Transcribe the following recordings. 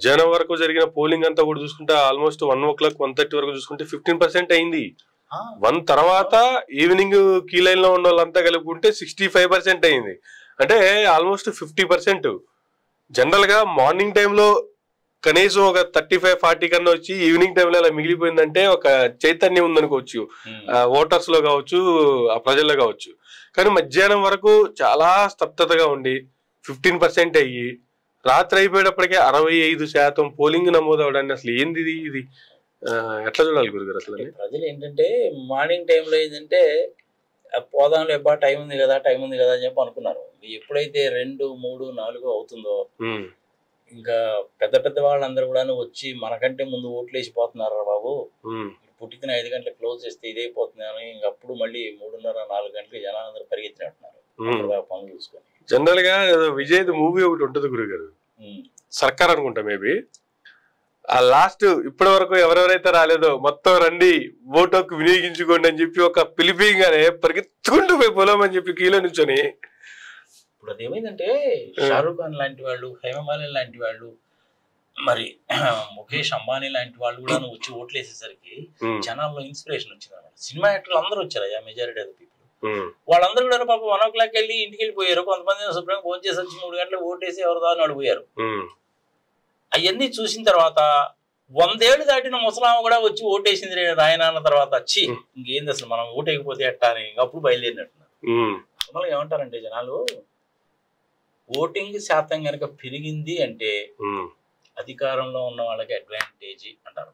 మధ్యాహ్నం వరకు జరిగిన పోలింగ్ అంతా కూడా చూసుకుంటే ఆల్మోస్ట్ 1 o'clock 1:30 వరకు చూసుకుంటే 15% అయింది. 1 తర్వాత ఈవినింగ్ కీ లైన్ లో ఉన్న వాళ్ళంతా కలుపుకుంటే 65% అయింది. అంటే ఆల్మోస్ట్ 50%. జనరల్ గా మార్నింగ్ టైంలో కనీసం ఒక 35-40 కన్నా వచ్చి ఈవినింగ్ టైంలో అలా మిగిలిపోయిందంటే ఒక చైతన్యం ఉందనుకోవచ్చు, ఓటర్స్ లో కావచ్చు, ఆ ప్రజల్లో కావచ్చు. కానీ మధ్యాహ్నం వరకు చాలా స్తబ్దతగా ఉండి 15% అయ్యి రాత్రి అయిపోయేటప్పటికే 65% పోలింగ్ నమోదు అవడాన్ని అసలు ఏంది ఇది? ఎట్లా చూడాలి గురుగారు అసలు? ప్రజలు ఏంటంటే మార్నింగ్ టైంలో ఏంటంటే పోదాంలో ఎబ్బా టైం ఉంది కదా అని చెప్పి అనుకున్నారు. ఎప్పుడైతే 2, 3, 4 అవుతుందో ఇంకా పెద్ద పెద్ద వాళ్ళందరూ కూడా వచ్చి మనకంటే ముందు ఓట్లు వేసిపోతున్నారు బాబు, పుట్టిన 5 గంటలకు క్లోజ్ చేస్తే ఇదైపోతుంది అని ఇంకప్పుడు మళ్ళీ 3:30, 4 గంటలకు జనాలందరూ పరిగెత్తినట్టున్నారు పనులు చూసుకొని. జనరల్ గా విజయ్ మూవీ ఒకటి ఉంటుంది గురుగారు, సర్కార్ అనుకుంటా మేబీ. ఆ లాస్ట్ ఇప్పటి వరకు ఎవరెవరైతే రాలేదో మొత్తం రండి ఓటుకు వినియోగించుకోండి అని చెప్పి ఒక పిలిపిగానే పరిగెత్తుకుంటూ పోయి పొలం అని చెప్పి కీలో నుంచొని. ఇప్పుడు అదేమైందంటే షారూక్ ఖాన్ లాంటి వాళ్ళు, హేమమాలిని లాంటి వాళ్ళు, మరి ముఖేష్ అంబానీ లాంటి వాళ్ళు కూడా వచ్చి ఓట్లు వేసేసరికి జనాల్లో ఇన్స్పిరేషన్ వచ్చింది అనమాట. సినిమా యాక్టర్లు అందరూ వచ్చారు, మెజారిటీ ఆఫ్ పీపుల్. వాళ్ళందరూ కూడా పాప 1 o'clock వెళ్ళి ఇంటికి వెళ్ళిపోయారు. కొంతమంది శుభ్రంగా ఫోన్ చేసి వచ్చి 3 గంటలకు ఓటేసి ఎవరు దాన్ని అడిగిపోయారు. అవన్నీ చూసిన తర్వాత 100 ఏళ్ళు దాటిన ముసలామ కూడా వచ్చి ఓటేసింది ఆయన అన్న తర్వాత వచ్చి ఇంకేంది అసలు మనం ఓటేయకపోతే ఎట్టా అని అప్పుడు బయలుదేరినట్టున్నారు. మళ్ళీ ఏమంటారంటే జనాలు, ఓటింగ్ శాతం కనుక పెరిగింది అంటే అధికారంలో ఉన్న వాళ్ళకి అడ్వాంటేజ్ అంటారు.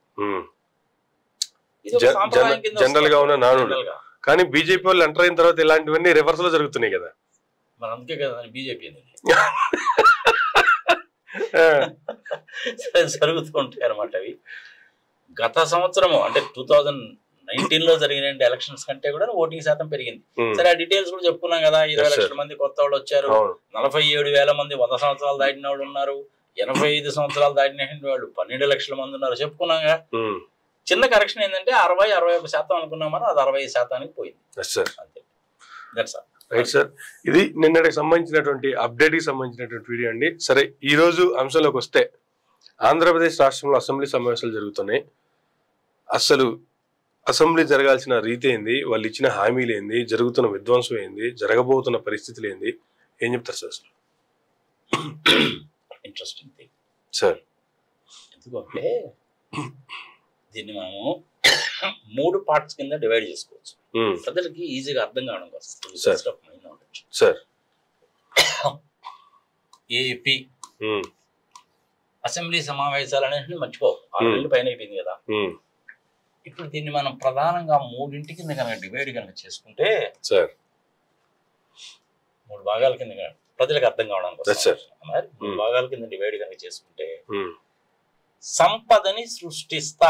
జనరల్ గా ఉన్న నానుడు. కానీ బీజేపీ వాళ్ళు ఎంటర్ అయిన తర్వాత ఇలాంటివన్నీ రివర్స్ లో జరుగుతున్నాయి కదా. మరి అందుకే కదా బీజేపీ అనేది జరుగుతుంటాయి అనమాట. అవి గత సంవత్సరము అంటే 2019లో జరిగిన ఎలక్షన్స్ కంటే కూడా ఓటింగ్ శాతం పెరిగింది. సరే ఆ డీటెయిల్స్ కూడా చెప్పుకున్నాం కదా. 20 లక్షల మంది కొత్త వాళ్ళు వచ్చారు, 47,000 మంది 100 సంవత్సరాలు దాటిన వాళ్ళు ఉన్నారు, 85 సంవత్సరాలు దాటిన వాళ్ళు 12 లక్షల మంది ఉన్నారు చెప్పుకున్నాగా. చిన్న కరెక్షన్ ఏంటంటే 60-61% అనుకున్నామని అది 60%కి పోయింది. రైట్ సార్, ఇది నిన్నటికి సంబంధించినటువంటి అప్డేట్ కి సంబంధించినటువంటి వీడియో అండి. సరే, ఈ రోజు అంశంలోకి వస్తే ఆంధ్రప్రదేశ్ రాష్ట్రంలో అసెంబ్లీ సమావేశాలు జరుగుతున్నాయి. అసలు అసెంబ్లీ జరగాల్సిన రీతి ఏంది, వాళ్ళు ఇచ్చిన హామీలు ఏంది, జరుగుతున్న విధ్వంసం ఏంది, జరగబోతున్న పరిస్థితులు ఏంది, ఏం చెప్తారు సార్? అసలు ఇంట్రెస్టింగ్ థింగ్ సార్. ఎందుకంటే దీన్ని మనము 3 పార్ట్స్ కింద డివైడ్ చేసుకోవచ్చు, ప్రజలకి ఈజీగా అర్థం కావడం కోసం. సార్, ఏపీ అసెంబ్లీ సమావేశాలు అనేది మర్చిపో, 6 నెలల పైన అయిపోయింది కదా. ఇప్పుడు దీన్ని మనం ప్రధానంగా 3 కింద కనుక డివైడ్ కనుక చేసుకుంటే సార్, 3 భాగాల కింద ప్రజలకు అర్థం కావడం కోసం 3 భాగాల కింద డివైడ్ కనుక చేసుకుంటే, సంపదని సృష్టిస్తా.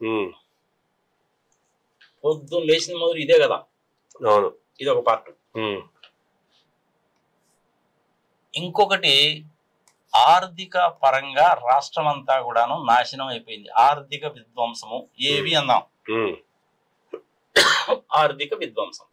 పొద్దున్న లేచిన మొదలు ఇదే కదా, ఇది ఒక పార్ట్. ఇంకొకటి ఆర్థిక పరంగా రాష్ట్రం అంతా కూడాను నాశనం అయిపోయింది, ఆర్థిక విధ్వంసము. ఏవి అందాం, ఆర్థిక విధ్వంసం.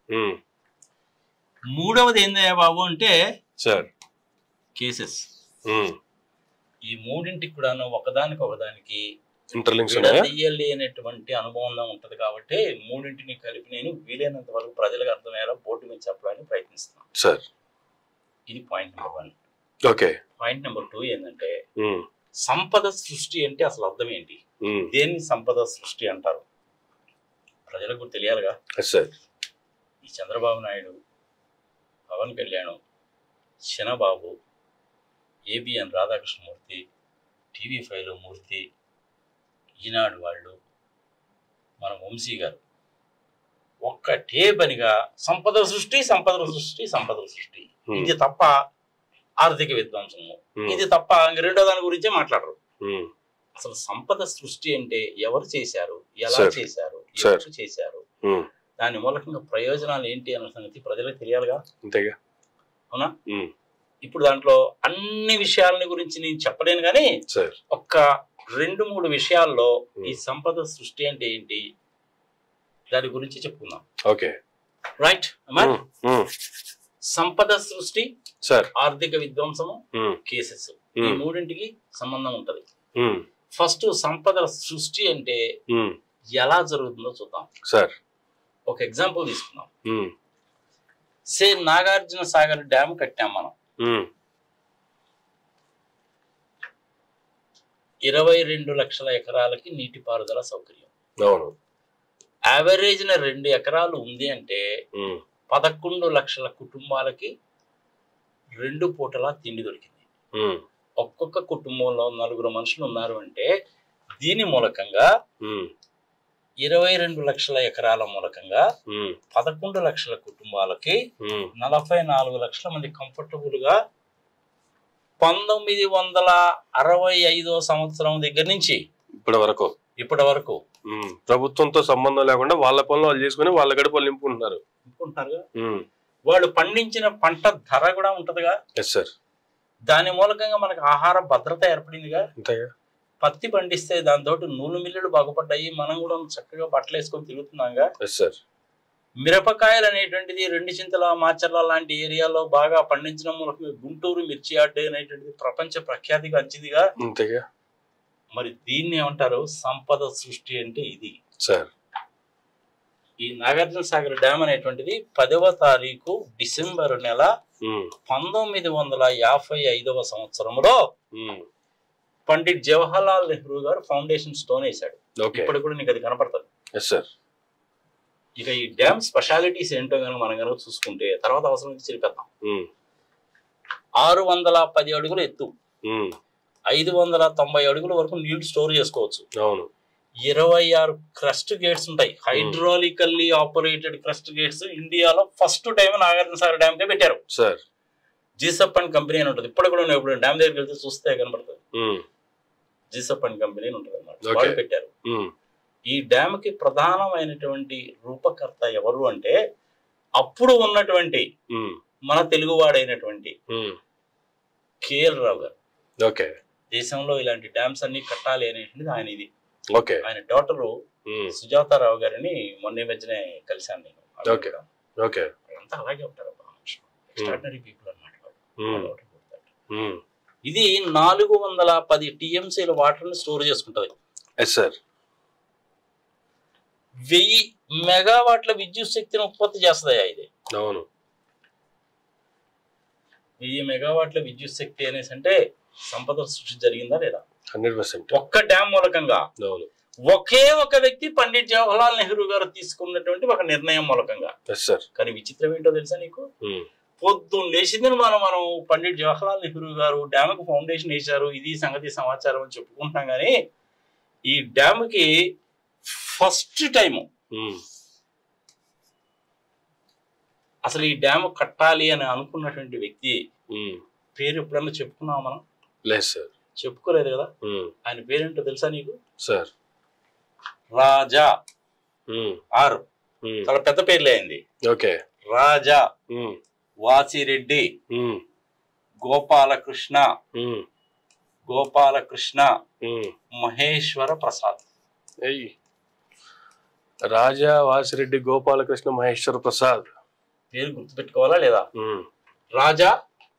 మూడవది ఏందయ్యా బాబు అంటే కేసెస్. ఈ 3ంటికి కూడాను ఒకదానికి విడదీయలేనటువంటి అనుభవం ఉంటది. కాబట్టి 3ంటిని కలిపి నేను వీలైనంత వరకు ప్రజలకు అర్థమయ్యేలా బోర్డు మీద చెప్పడానికి ప్రయత్నిస్తున్నాను. ఇది point number 1. Okay, point number 2 ఏంటంటే సంపద సృష్టి అంటే అసలు అర్థం ఏంటి, దేన్ని సంపద సృష్టి అంటారు ప్రజలకు కూడా తెలియాలిగా. ఈ చంద్రబాబు నాయుడు, పవన్ కళ్యాణ్, శనబాబు, ఏబిఎన్ రాధాకృష్ణమూర్తి, టీవీ5లో మూర్తి, ఈనాడు వాళ్ళు, మన వంశీ గారు ఒక్కటే పనిగా సంపద సృష్టి, సంపదల సృష్టి, సంపదల సృష్టి. ఇది తప్ప ఆర్థిక విధ్వంసము, ఇది తప్ప రెండో దాని గురించే మాట్లాడరు. అసలు సంపద సృష్టి అంటే ఎవరు చేశారు, ఎలా చేశారు, ఎప్పుడు చేశారు, దాని మూలకంగా ప్రయోజనాలు ఏంటి అన్న సంగతి ప్రజలకు తెలియాలిగా. అవునా? ఇప్పుడు దాంట్లో అన్ని విషయాలని గురించి నేను చెప్పలేను, కానీ ఒక్క 2-3 విషయాల్లో ఈ సంపద సృష్టి అంటే ఏంటి దాని గురించి చెప్పుకుందాం. ఓకే, రైట్ అమ్మా. సంపద సృష్టి, ఆర్థిక విధ్వంసము, కేసెస్, ఈ 3ంటికి సంబంధం ఉంటది. ఫస్ట్ సంపదల సృష్టి అంటే ఎలా జరుగుతుందో చూద్దాం సార్. ఒక ఎగ్జాంపుల్ తీసుకుందాం. నాగార్జున సాగర్ డ్యామ్ కట్టాం మనం. 22 లక్షల ఎకరాలకి నీటిపారుదల సౌకర్యం. యావరేజ్ 2 ఎకరాలు ఉంది అంటే 11 లక్షల కుటుంబాలకి 2 పూటలా తిండి దొరికింది. ఒక్కొక్క కుటుంబంలో 4 మనుషులు ఉన్నారు అంటే దీని మూలకంగా 22 లక్షల ఎకరాల మూలకంగా 11 లక్షల కుటుంబాలకి 44 లక్షల మంది కంఫర్టబుల్ గా 1965 సంవత్సరం దగ్గర నుంచి ఇప్పటి వరకు ప్రభుత్వంతో సంబంధం లేకుండా వాళ్ళ పనులు వాళ్ళు చేసుకుని వాళ్ళ గడుపులు నింపుకుంటున్నారు. వాళ్ళు పండించిన పంట ధర కూడా ఉంటదిగా. దాని మూలకంగా మనకు ఆహార భద్రత ఏర్పడిందిగా. పత్తి పండిస్తే దాంతో నూనె మిల్లులు బాగుపడ్డాయి. మనం కూడా చక్కగా బట్టలు వేసుకొని తిరుగుతున్నాంగా. మిరపకాయలు అనేటువంటిది 2 చింతల మాచర్ల లాంటి ఏరియాలో బాగా పండించడం మూలకంగా గుంటూరు మిర్చి యార్డ్ అనేటువంటిది ప్రపంచ ప్రఖ్యాతిగా వచ్చిందిగా. మరి దీన్ని ఏమంటారు? సంపద సృష్టి అంటే ఇది సార్. ఈ నాగార్జున సాగర్ డ్యామ్ అనేటువంటిది 10వ తారీఖు డిసెంబర్ నెల 1955 సంవత్సరంలో పండిట్ జవహర్లాల్ నెహ్రూ గారు ఫౌండేషన్ స్టోన్ వేశాడు. ఇప్పుడు కూడా నీకు అది కనపడుతుంది. ఇక ఈ డ్యామ్ స్పెషాలిటీస్ ఏంటో కనుక మనం కనుక చూసుకుంటే తర్వాత అవసరం చెరిపేద్దాం. 610 అడుగుల ఎత్తు, 590 అడుగుల వరకు నీళ్లు స్టోర్ చేసుకోవచ్చు. 26 క్రస్ట్ గేట్స్ ఉంటాయి. హైడ్రాలికల్లీ ఆపరేటెడ్ క్రస్ట్ గేట్స్ ఇండియాలో first time Nagarjuna Sagar dam కే పెట్టారు. జీసప్ అండ్ కంపెనీ అని ఉంటుంది. ఇప్పుడు కూడా ఇప్పుడు డ్యామ్ దగ్గరికి వెళ్తే చూస్తే కనబడుతుంది. జీసప్ అండ్ కంపెనీ ఉంటుంది అన్నమాట. వాళ్ళు పెట్టారు. ఈ డ్యామ్ కి ప్రధానమైనటువంటి రూపకర్త ఎవరు అంటే అప్పుడు ఉన్నటువంటి మన తెలుగువాడైనటువంటి కేఎల్ రావు గారు. దేశంలో ఇలాంటి డ్యామ్స్ అన్ని కట్టాలి అనేటువంటిది ఆయన ఇది. ఆయన డాటరు సుజాతారావు గారిని మొన్న మధ్యనే కలిశాను నేను. అంతా అలాగే ఉంటారు. ఎక్స్ట్రాడినరీ పీపుల్ అన్నమాట. ఇది 410 టీఎంసీల వాటర్ ని స్టోర్ చేసుకుంటది. 1000 మెగావాట్ల విద్యుత్ శక్తిని ఉత్పత్తి చేస్తుందా ఇది? 1000 మెగావాట్ల విద్యుత్ శక్తి అనేసి అంటే సంపద సృష్టి జరిగిందా లేదా? 100%. ఒక్క డ్యామ్ మూలకంగా ఒకే ఒక వ్యక్తి పండిట్ జవహర్లాల్ నెహ్రూ గారు తీసుకున్నటువంటి ఒక నిర్ణయం మూలకంగా. కానీ విచిత్రం ఏంటో తెలుసా నీకు? పొద్దున్న లేచింది మనం పండిట్ జవహర్లాల్ నెహ్రూ గారు డ్యామ్ కు ఫౌండేషన్ వేశారు, ఇది సంగతి సమాచారం అని చెప్పుకుంటున్నాం. కానీ ఈ డ్యామ్ కి ఫస్ట్ టైము అసలు ఈ డ్యామ్ కట్టాలి అని అనుకున్నటువంటి వ్యక్తి పేరు ఎప్పుడన్నా చెప్పుకున్నావా మనం? లేదు సార్, చెప్పుకోలేదు కదా. ఆయన పేరేంటో తెలుసా నీకు? సార్ రాజా. చాలా పెద్ద పేర్లే అయింది. రాజా వాసిరెడ్డి గోపాలకృష్ణ మహేశ్వర ప్రసాద్. రాజా వాసిరెడ్డి గోపాలకృష్ణ మహేశ్వర ప్రసాద్ పేరు గుర్తుపెట్టుకోవాలా లేదా? రాజా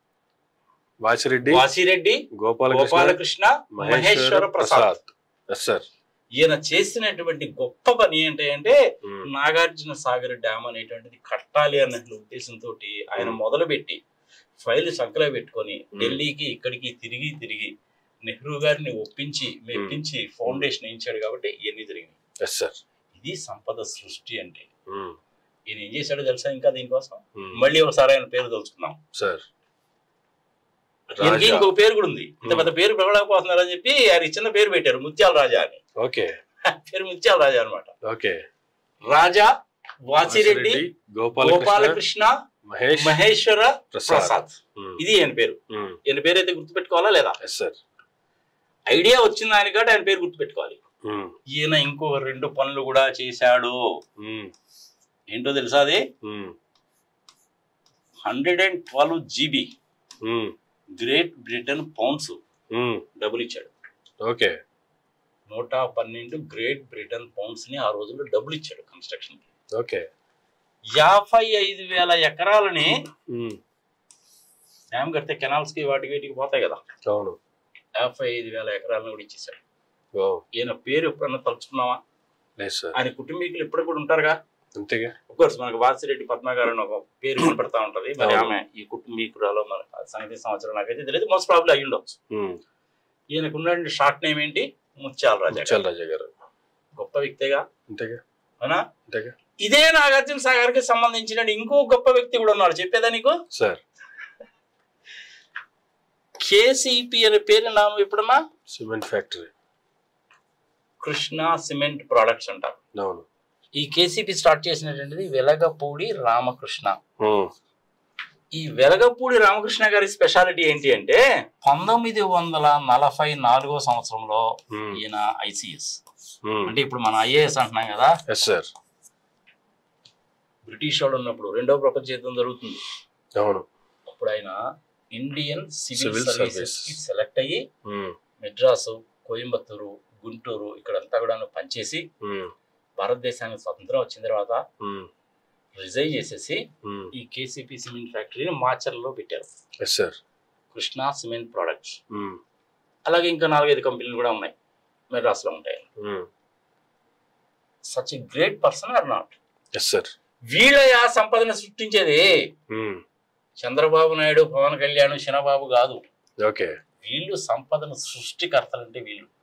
వాసిరెడ్డి గోపాలకృష్ణ మహేశ్వర ప్రసాద్. ఈయన చేసినటువంటి గొప్ప పని ఏంటంటే నాగార్జున సాగర్ డ్యామ్ అనేటువంటిది కట్టాలి అన్న ఉద్దేశంతో ఆయన మొదలుపెట్టి ఫైల్ సంకలో పెట్టుకొని ఢిల్లీకి ఇక్కడికి తిరిగి నెహ్రూ గారిని మెప్పించి ఫౌండేషన్ వేయించాడు. కాబట్టి ఇవన్నీ జరిగినాయి. ఇది సంపద సృష్టి అంటే. ఈయన ఏం చేశాడో తెలుసా? ఇంకా దీనికోసం మళ్ళీ ఒకసారి ఆయన పేరు తెలుసుకుందాం. ఇంకొక పేరు కూడా ఉంది. ఇంత పెద్ద పేరు పిలవలేకపోతున్నారు అని చెప్పి ఆయన ఇచ్చిన పేరు పెట్టారు ముత్యాల రాజా అని. పేరు ముత్యాల రాజా అనమాట. రాజా వాసిరెడ్డి గోపాలకృష్ణ మహేశ్వర ప్రసాద్, ఇది ఆయన పేరు. ఈయన పేరు అయితే గుర్తుపెట్టుకోవాలా లేదా? ఐడియా వచ్చింది ఆయన కాబట్టి ఆయన పేరు గుర్తుపెట్టుకోవాలి. ఈయన ఇంకో 2 పనులు కూడా చేశాడు. ఏంటో తెలుసా? అది 112 GB గ్రేట్ బ్రిటన్ పౌండ్స్ డబ్బులు ఇచ్చాడు. 112 గ్రేట్ బ్రిటన్ పౌండ్స్ ని ఆ రోజుల్లో డబ్బులు ఇచ్చాడు కన్స్ట్రక్షన్ కి. 55,000 ఎకరాలని డ్యామ్ కడితే కెనాల్స్ కి వాటికి పోతాయి కదా. 55,000 ఎకరాలను కూడా ఇచ్చేసాడు. ఈయన పేరు ఎప్పుడన్నా తలుచుకున్నావా? ఆయన కుటుంబీకులు ఇప్పుడు కూడా ఉంటారుగా. అంతేగా. కోర్స్ మనకు వాసిరెడ్డి పద్మ గారు అని ఒక పేరు కనపడతా ఉంటది. మరి ఆమె ఈ కుటుంబీకురాలో మన సంగతి సంవత్సరం నాకైతే తెలియదు, మోస్ట్ ప్రాబ్లీ అయ్యి ఉండొచ్చు. ఈయనకున్న షార్ట్ నేమ్ ఏంటి? ముత్యాల రాజా గారు. గొప్ప వ్యక్తిగా. అవునా? ఇదే నాగార్జున సాగర్ కి సంబంధించిన ఇంకో గొప్ప వ్యక్తి కూడా ఉన్నాడు, చెప్పేదా నీకు? సార్ కేసీపీ అనే పేరు నామం ఎప్పుడమ్మా? Cement factory, Krishna cement products అంటారు. ఈ కేసీపీ స్టార్ట్ చేసినటువంటిది వెలగపూడి రామకృష్ణ. ఈ వెలగపూడి రామకృష్ణ గారి స్పెషాలిటీ ఏంటి అంటే 1944 సంవత్సరంలో ఈయన ఐసిఎస్ అంటే ఇప్పుడు మన ఐఏఎస్ అంటున్నాం కదా. బ్రిటిష్ వాళ్ళు ఉన్నప్పుడు రెండవ ప్రపంచ యుద్ధం జరుగుతుంది. అప్పుడు ఆయన ఇండియన్ సివిల్ సర్వీసెస్ కి సెలెక్ట్ అయ్యి మెడ్రాసు, కోయంబత్తూరు, గుంటూరు ఇక్కడంతా కూడా పనిచేసి భారతదేశానికి స్వతంత్రం వచ్చిన తర్వాత రిజైన్ చేసేసి ఈ కేసీపీ సిమెంట్ ఫ్యాక్టరీని మాచర్లలో పెట్టారు. Krishna cement products. అలాగే ఇంకా 4-5 కంపెనీలు కూడా ఉన్నాయి, మెడ్రాస్ లో ఉంటాయి. Such a great person or not? వీళ్ళ సంపదను సృష్టించేది చంద్రబాబు నాయుడు, పవన్ కళ్యాణ్, చిన్నబాబు కాదు. వీళ్ళు సంపదను సృష్టికర్తలంటే వీళ్ళు.